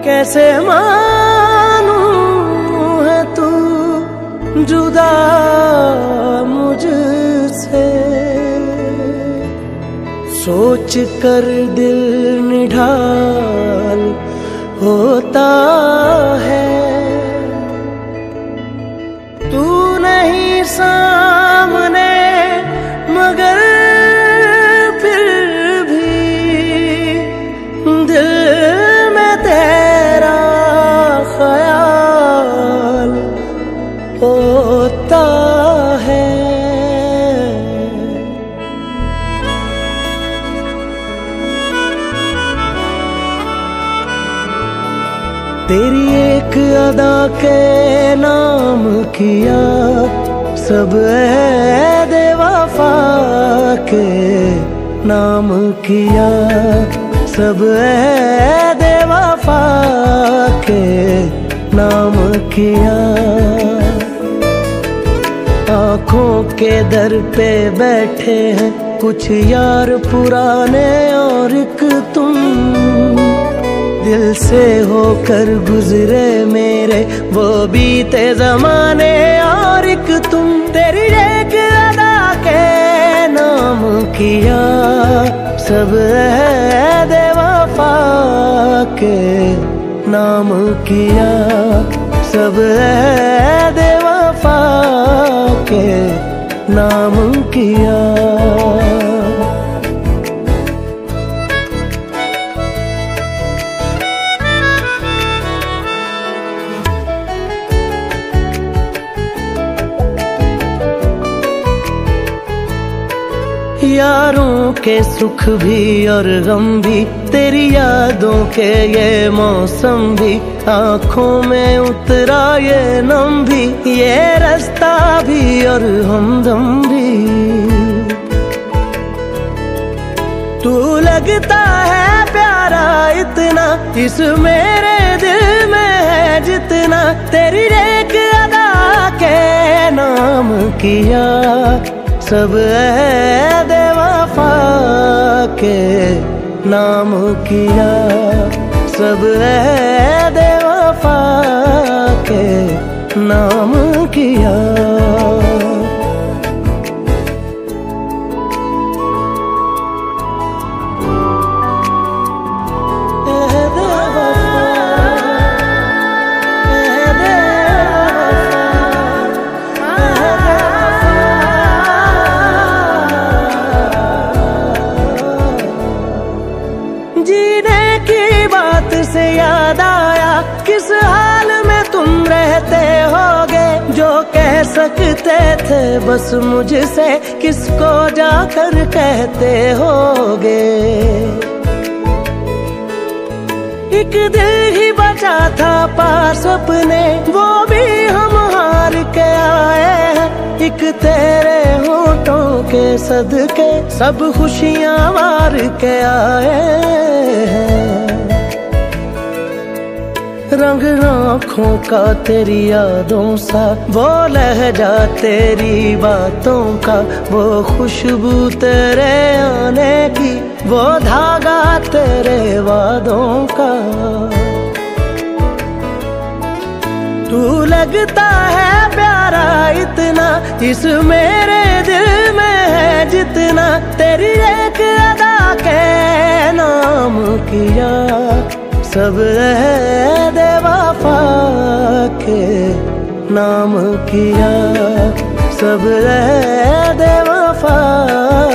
कैसे मानूं है तू जुदा मुझसे। सोच कर दिल निढाल होता है, तू नहीं सामने मगर फिर भी दिल में तेरा ख्याल होता है। तेरी एक अदा के नाम किया सब ऐद वफा के नाम किया, सब ऐद वफा के नाम किया। आँखों के दर पे बैठे हैं कुछ यार पुराने और एक तुम, दिल से होकर गुजरे मेरे वो बीते जमाने और एक तुम। तेरी एक अदा के नाम किया सब ऐद वफा के नाम किया, सब ऐद वफा के नाम किया। यारों के सुख भी और गम भी, तेरी यादों के ये मौसम भी, आँखों में उतरा ये नम भी, ये रास्ता भी और हमदम भी। तू लगता है प्यारा इतना इस मेरे दिल में है जितना, तेरी एक अदा के नाम किया सब ऐद वफा के नाम किया, सब ऐद वफा के नाम किया। जीने की बात से याद आया किस हाल में तुम रहते होगे, जो कह सकते थे बस मुझसे किसको जाकर कहते होगे। एक दिल ही बचा था पास अपने वो भी हम हार के आए हैं, एक तेरे होठों के सदके सब खुशियां मार के आए हैं। रंग आँखों का तेरी यादों सा, वो लहजा तेरी बातों का, वो खुशबू तेरे आने की, वो धागा तेरे वादों का। तू लगता है प्यारा इतना इस मेरे दिल में है जितना, तेरी एक अदा के नाम किया सब ऐद वफा के नाम किया, सब ऐद वफा